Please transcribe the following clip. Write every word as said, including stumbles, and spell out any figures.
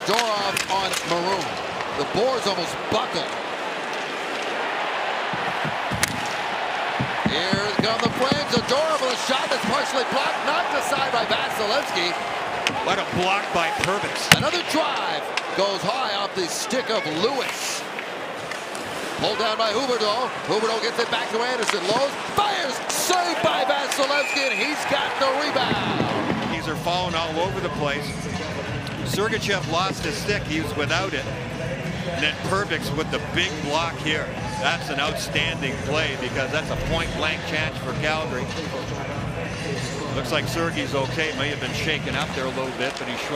Zadorov on Maroon. The boards almost buckled. Here come the Flames. Zadorov with a shot that's partially blocked, knocked aside by Vasilevsky. What a block by Perbix. Another drive goes high off the stick of Lewis. Pulled down by Huberdeau. Huberdeau gets it back to Anderson. Lowe's fires, saved by Vasilevsky, and he's got the rebound. These are falling all over the place. Sergachev lost his stick. He was without it. And then Perbix with the big block here. That's an outstanding play because that's a point-blank chance for Calgary. Looks like Sergey's okay. May have been shaken up there a little bit, but he's